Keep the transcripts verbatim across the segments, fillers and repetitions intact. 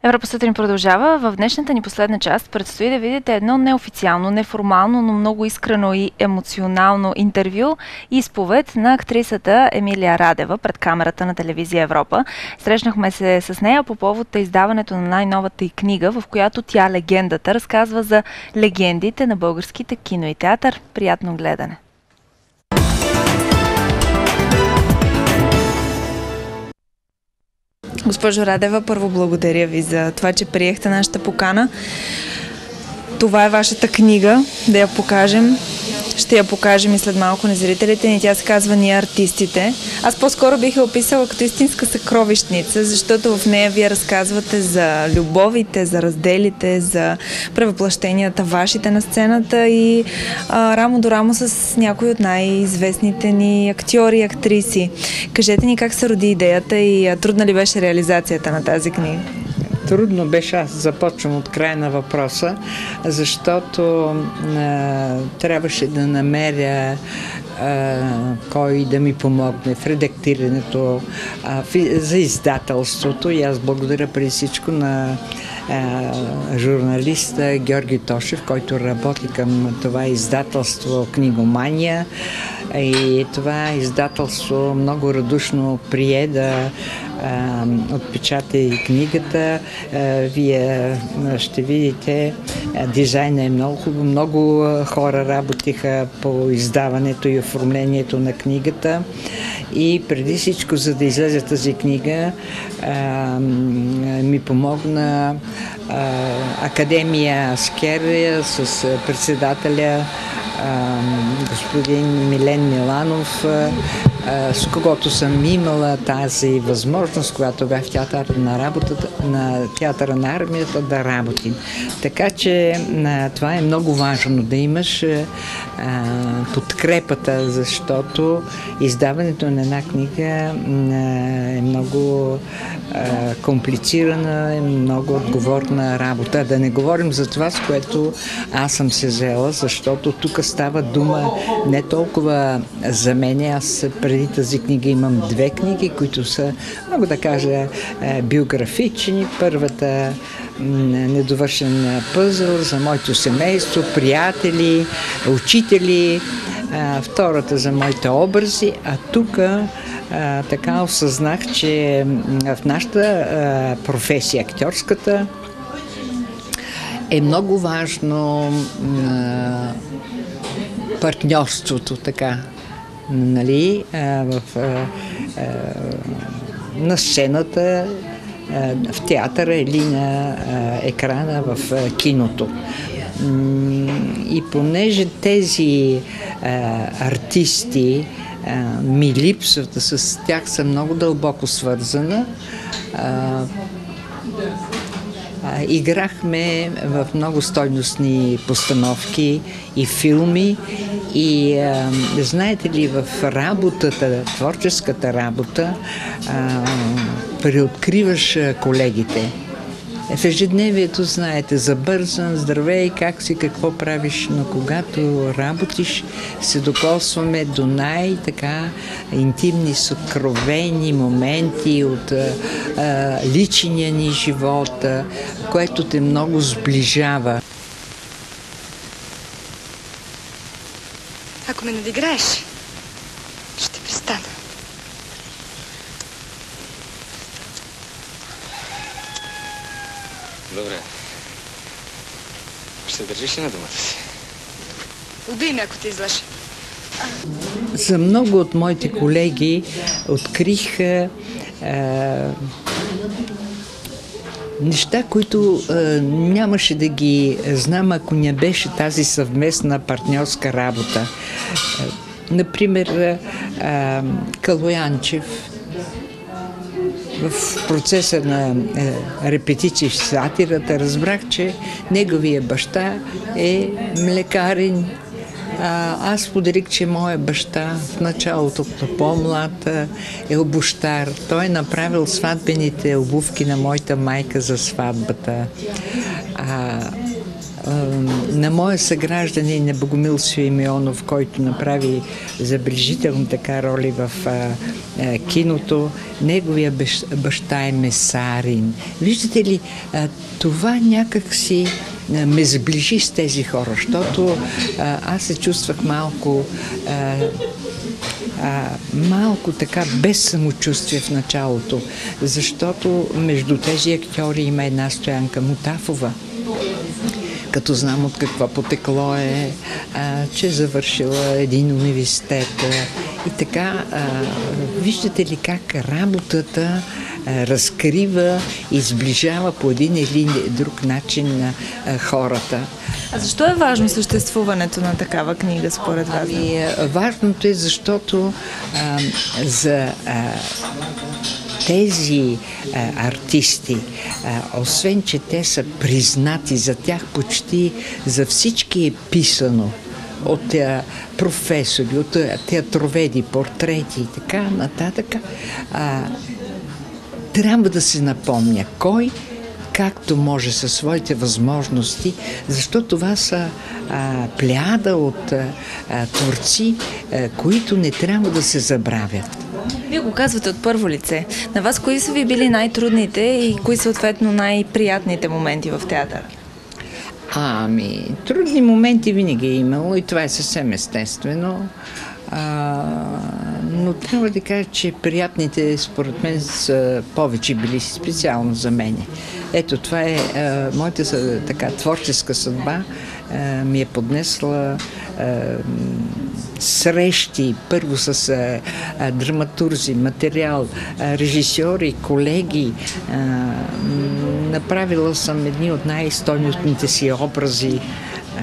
Европа сутрин продължава. В днешната ни последна част предстои да видите едно неофициално, неформално, но много искрено и емоционално интервю и изповед на актрисата Емилия Радева пред камерата на телевизия Европа. Срещнахме се с нея по повод издаването на най-новата й книга, в която тя, легендата, разказва за легендите на българските кино и театър. Приятно гледане! Госпожо Радева, първо благодаря ви за това, че приехте нашата покана. Това е вашата книга, да я покажем. Ще я покажем и след малко на зрителите ни. Тя се казва "Ние артистите". Аз по-скоро бих я описала като истинска съкровищница, защото в нея вие разказвате за любовите, за разделите, за превъплъщенията вашите на сцената и а, рамо до рамо с някои от най-известните ни актьори и актриси. Кажете ни как се роди идеята и а, трудна ли беше реализацията на тази книга? Трудно беше, аз започвам от края на въпроса, защото а, трябваше да намеря а, кой да ми помогне в редактирането, а, в, за издателството. И аз благодаря преди всичко на а, журналиста Георги Тошев, който работи към това издателство "Книгомания". И това издателство много радушно прие да отпечата и книгата. Вие ще видите, дизайна е много хубаво. Много хора работиха по издаването и оформлението на книгата. И преди всичко, за да излезе тази книга, ми помогна Академия Аскер с председателя господин Милен Миланов, с когото съм имала тази възможност, когато бях в театъра на работата, на театъра на армията, да работим. Така че това е много важно, да имаш подкрепата, защото издаването на една книга е много комплицирана, е много отговорна работа. Да не говорим за това, с което аз съм се взела, защото тук става дума не толкова за мен. Аз преди тази книга имам две книги, които са, мога да кажа, биографични. Първата "Недовършен пъзъл" за моето семейство, приятели, учители. Втората за моите образи. А тук така осъзнах, че в нашата професия, актьорската, е много важно партньорството, така, нали, в, на сцената, в театъра или на екрана в киното. И понеже тези артисти ми липсват, с тях съм много дълбоко свързана, играхме в много стойностни постановки и филми. И а, знаете ли, в работата, творческата работа, а, преоткриваш колегите. В ежедневието, знаете, забързан, здравей, как си, какво правиш, но когато работиш, се докосваме до най-така интимни, съкровени моменти от а, личния ни живот, а, което те много сближава. Ако ме надиграеш, ще престана. Добре. Ще държиш ли на думата си? Убий ме, ако те излъжа. За много от моите колеги открих а, неща, които а, нямаше да ги знам, ако не беше тази съвместна партньорска работа. А, например, а, Калоянчев. В процеса на е, репетиции в сатирата разбрах, че неговия баща е млекарин. А, аз споделих, че моя баща в началото, като по-млад, е обущар. Той е направил сватбените обувки на моята майка за сватбата. А, на моя съгражданин на Богомил Симеонов, който направи забележително така роли в а, а, киното. Неговия баща е месарин. Виждате ли, а, това някак си а, ме сближи с тези хора, защото а, аз се чувствах малко а, А, малко така без самочувствие в началото, защото между тези актьори има една Стоянка Мутафова. Като знам от какво потекло е, а, че е завършила един университет. И така, а, виждате ли как работата а, разкрива и сближава по един или друг начин на а, хората. А защо е важно съществуването на такава книга, според вас? Ами, важното е, защото а, за а, тези а, артисти, а, освен че те са признати, за тях почти за всички е писано от а, професори, от а, театроведи, портрети и така нататък, а, трябва да се напомня кой както може със своите възможности, защото това са а, плеяда от а, творци, а, които не трябва да се забравят. Вие го казвате от първо лице. На вас кои са ви били най-трудните и кои съответно най-приятните моменти в театъра? Ами, трудни моменти винаги е имало и това е съвсем естествено. А, но трябва да кажа, че приятните според мен са повече били специално за мене. Ето, това е а, моята така творческа съдба а, ми е поднесла а, срещи първо с а, а, драматурзи, материал, а, режисьори, колеги. А, направила съм едни от най-стойностните си образи. А,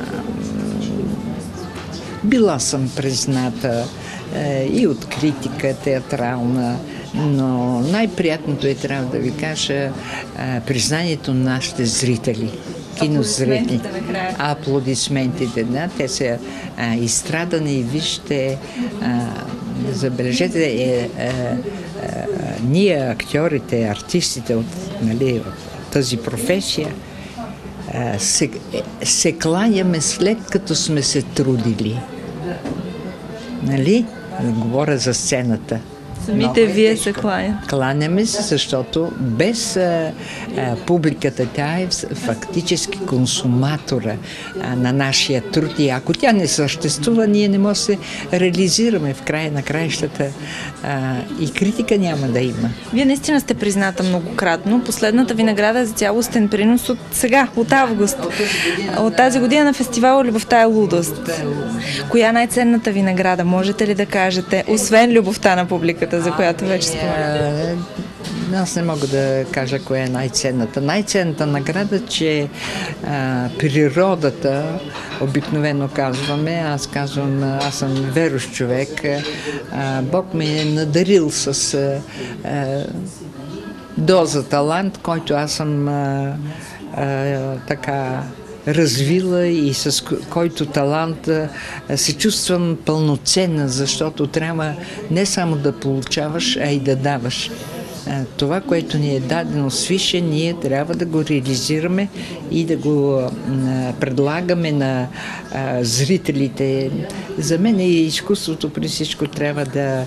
Била съм призната е, и от критика театрална, но най-приятното е, трябва да ви кажа, е, признанието на нашите зрители, кинозрители. Аплодисментите, да, те са е, изстрадани и вижте, е, забележете, е, е, е, ние актьорите, артистите от, нали, от тази професия, Се, се кланяме след като сме се трудили. Нали? Говоря за сцената. Самите вие се кланят. Кланяме се, защото без а, а, публиката тя е фактически консуматора а, на нашия труд. И ако тя не съществува, ние не можем да се реализираме в края на краищата а, и критика няма да има. Вие наистина сте призната многократно. Последната ви награда е за цялостен принос от сега, от август. От тази година на фестивала "Любовта е лудост". Коя е най-ценната ви награда? Можете ли да кажете, освен любовта на публиката, за която вече споменах? Аз не мога да кажа коя е най-ценната. Най-ценната награда, че а, природата, обикновено казваме, аз казвам, аз съм верующ човек, а, Бог ме е надарил с а, а, доза талант, който аз съм а, а, така развила и с който талант се чувствам пълноценна, защото трябва не само да получаваш, а и да даваш. Това, което ни е дадено свише, ние трябва да го реализираме и да го предлагаме на зрителите. За мен и изкуството при всичко трябва да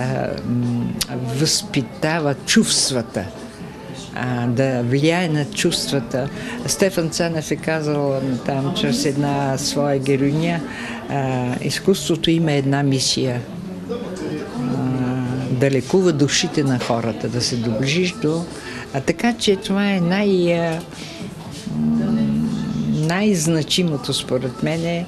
възпитава чувствата, да влияе на чувствата. Стефан Цанев е казал там чрез една своя героиня, изкуството има една мисия: да лекува душите на хората, да се доближиш до... А така че това е най... най-значимото според мен е...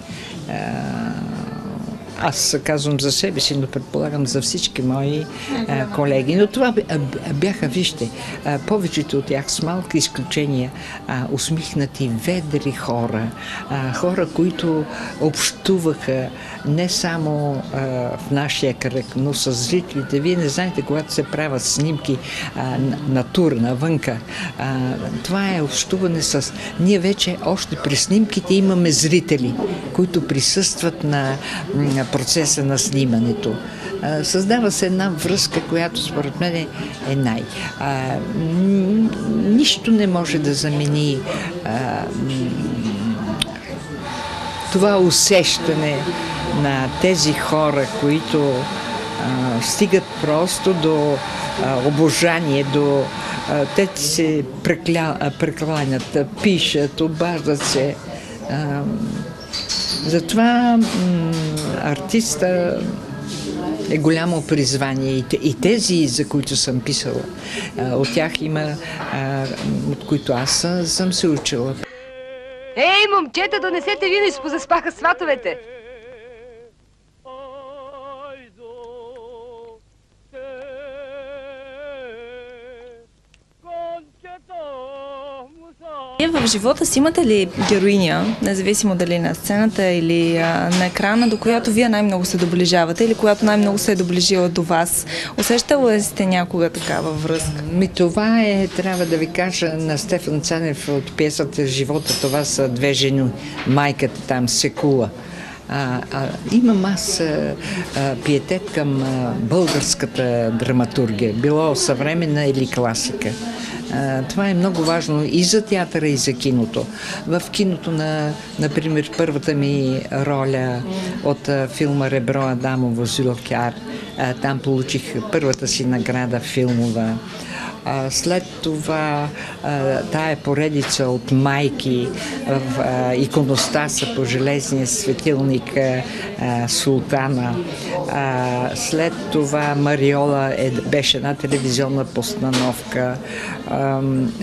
Аз казвам за себе си, но предполагам за всички мои а, колеги. Но това бяха, вижте, а, повечето от тях с малки изключения, а, усмихнати, ведри хора, а, хора, които общуваха не само а, в нашия кръг, но с зрителите. Вие не знаете, когато се правят снимки а, на тур, навънка, а, това е общуване с... Ние вече още при снимките имаме зрители, които присъстват на, на процеса на снимането. Създава се една връзка, която според мен е най. А, нищо не може да замени а, това усещане на тези хора, които а, стигат просто до а, обожание, до а, те се прекля, а, прекланят, пишат, обаждат се. А, затова м- артиста е голямо призвание и тези, за които съм писала, от тях има, от които аз съм се учила. Ей, момчета, донесете вино и позаспаха сватовете! Вие в живота си имате ли героиня, независимо дали на сцената или а, на екрана, до която вие най-много се доближавате или която най-много се е доближила до вас? Усещала ли сте някога такава връзка? Ми това е, трябва да ви кажа, на Стефан Цанев от пиесата "Живота". Това са две жени, майката там, Секула. А, а, имам аз а, а, пиетет към а, българската драматургия, било съвременна или класика. А, това е много важно и за театъра, и за киното. В киното, на, например, първата ми роля от а, филма "Ребро Адамово" Зюлкяр, а, там получих първата си награда филмова. А, след това а, тая поредица от майки в а, иконостаса по железния светилник а, "Султана". А, след това "Мариола" е, беше една телевизионна постановка. А,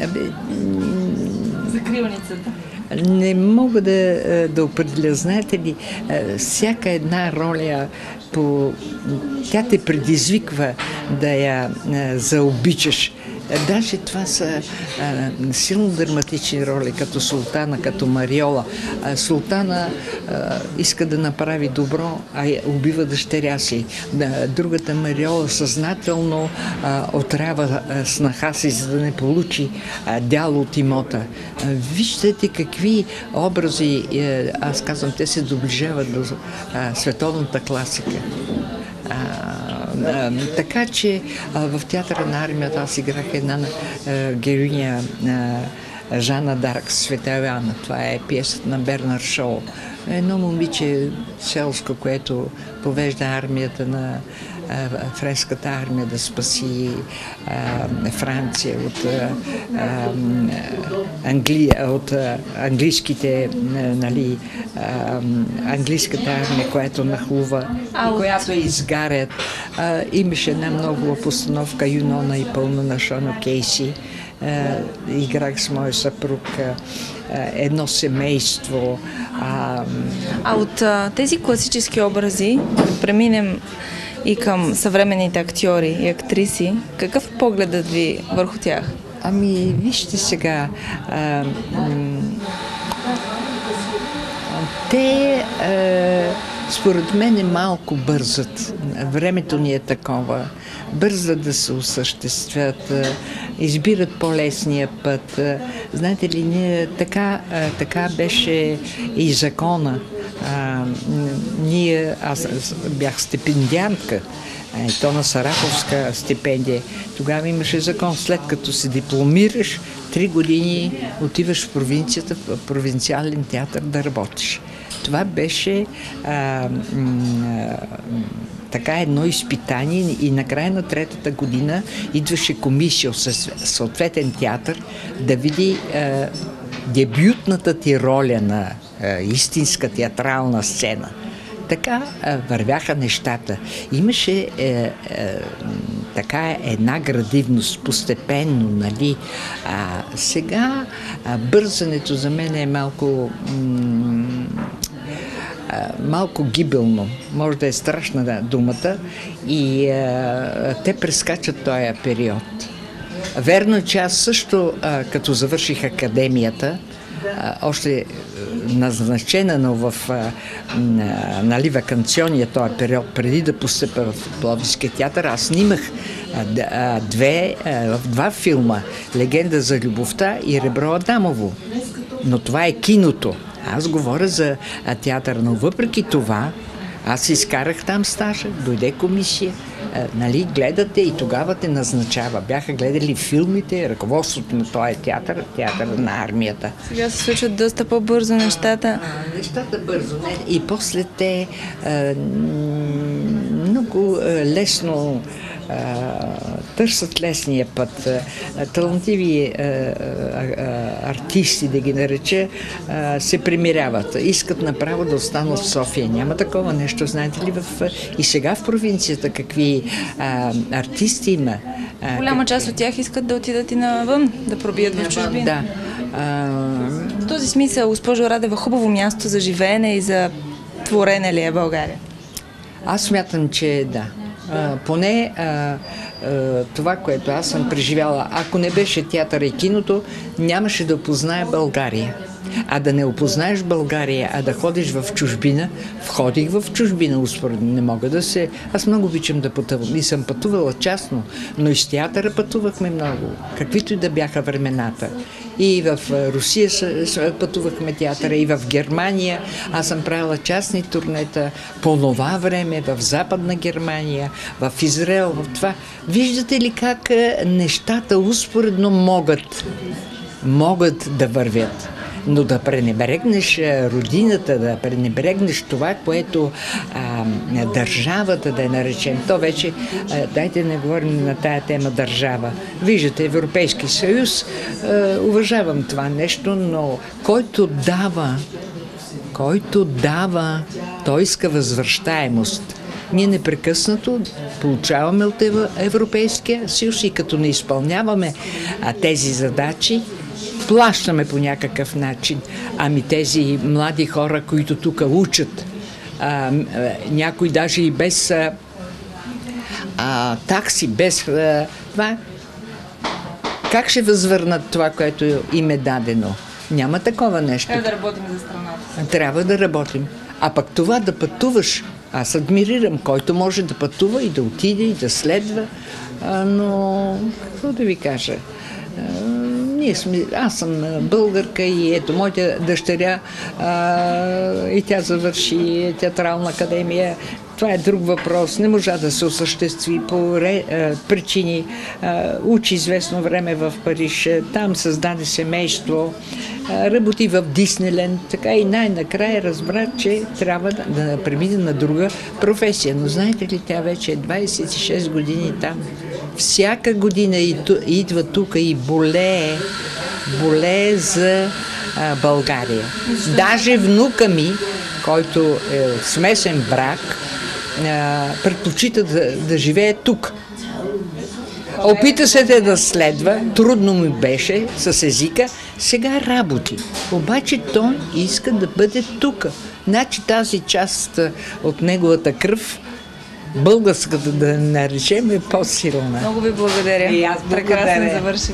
Закриваницата. Не мога да, да определя. Знаете ли, всяка една роля по... тя те предизвиква да я заобичаш. Даже това са а, силно драматични роли, като "Султана", като "Мариола". А, Султана а, иска да направи добро, а убива дъщеря си. Другата, Мариола, съзнателно а, отрява а, снаха си, за да не получи а, дял от имота. А, виждате какви образи, а, аз казвам, те се доближават до а, световната класика. А, а, така че а, в театъра на армията аз играх една а, героиня, а, Жана Дарк, "Света Йоана". Това е пиесата на Бернар Шоу. Едно момиче селско, което повежда армията на а, френската армия да спаси а, Франция от, а, Англия, от а, английските, нали, а, английската армия, която нахлува, А, която изгарят. А, имаше една много постановка "Юнона и пълна" на Шона Кейси. Uh, играх с моя съпруг uh, едно семейство. Uh, А от а, тези класически образи, да преминем и към съвременните актьори и актриси, какъв е погледът ви върху тях? Ами, вижте сега, а, м- те а, според мен е малко бързат. Времето ни е такова. Бързат да се осъществят, избират по-лесния път. Знаете ли, ние, така, така беше и закона. А, ние, аз бях стипендиантка, то на Сарафовска стипендия. Тогава имаше закон, след като се дипломираш, три години отиваш в провинцията, в провинциален театър да работиш. Това беше а, м, така едно изпитание и накрая на третата година идваше комисия от съответен театър да види а, дебютната ти роля на а, истинска театрална сцена. Така а, вървяха нещата. Имаше е, е, така една градивност, постепенно, нали. А, сега а, бързането за мен е малко м- малко гибелно, може да е страшна думата, и а, те прескачат този период. Верно е, че аз също, а, като завърших академията, а, още назначена, но в а, нали, ваканционния този период, преди да постъпя в Пловдивския театър, аз снимах а, две, а, в два филма "Легенда за любовта" и "Ребро Адамово". Но това е киното. Аз говоря за театър, но въпреки това аз изкарах там стажа, дойде комисия, нали, гледате и тогава те назначава. Бяха гледали филмите, ръководството на този театър, театър на армията. Сега се случват доста по-бързо нещата. А, нещата бързо, не? И после те а, много а, лесно търсят лесния път. Талантливи артисти, да ги нареча, се примиряват. Искат направо да останат в София. Няма такова нещо. Знаете ли, в, и сега в провинцията какви а, артисти има? Голяма част от тях искат да отидат и навън, да пробият в чужбина. Да. А, в този смисъл, госпожо Радева, хубаво място за живеене и за творене ли е България? Аз смятам, че да. А, поне а, а, това, което аз съм преживяла, ако не беше театъра и киното, нямаше да опозная България. А да не опознаеш България, а да ходиш в чужбина, входих в чужбина успоредно, не мога да се... Аз много обичам да пътувам и съм пътувала частно, но и с театъра пътувахме много, каквито и да бяха времената. И в Русия пътувахме театъра, и в Германия. Аз съм правила частни турнета по това време, в Западна Германия, в Израел, в това. Виждате ли как нещата успоредно могат, могат да вървят? Но да пренебрегнеш родината, да пренебрегнеш това, което а, държавата, да я наречем, то вече, а, дайте не говорим на тая тема държава. Виждате, Европейски съюз, а, уважавам това нещо, но който дава, който дава, той иска възвръщаемост. Ние непрекъснато получаваме от Европейския съюз и като не изпълняваме а, тези задачи, плащаме по някакъв начин. Ами тези млади хора, които тук учат, а, някой даже и без а, а, такси, без а, това, как ще възвърнат това, което им е дадено? Няма такова нещо. Трябва да работим за страната. Трябва да работим. А пък това да пътуваш, аз адмирирам, който може да пътува и да отиде и да следва, а, но какво да ви кажа? Ние сме, аз съм българка и ето, моята дъщеря а, и тя завърши театрална академия. Това е друг въпрос. Не можа да се осъществи по ре, а, причини. А, учи известно време в Париж. Там създаде семейство. А, работи в Дисниленд. Така и най-накрая разбра, че трябва да, да премине на друга професия. Но знаете ли, тя вече е двайсет и шест години там. Всяка година идва тук и более, более за а, България. Даже внука ми, който е смесен брак, а, предпочита да, да живее тук. Опита се да, да следва, трудно му беше с езика, сега работи. Обаче той иска да бъде тук. Значи тази част от неговата кръв, българската да наречем, е по-силна. Много ви благодаря. И аз благодаря. Прекрасно завърши.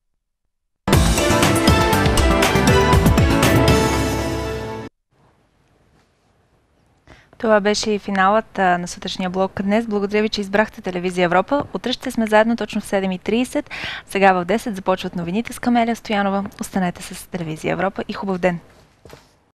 Това беше и финалът а, на сутрешния блок днес. Благодаря ви, че избрахте Телевизия Европа. Утре ще сме заедно точно в седем и трийсет. Сега в десет започват новините с Камелия Стоянова. Останете с Телевизия Европа и хубав ден!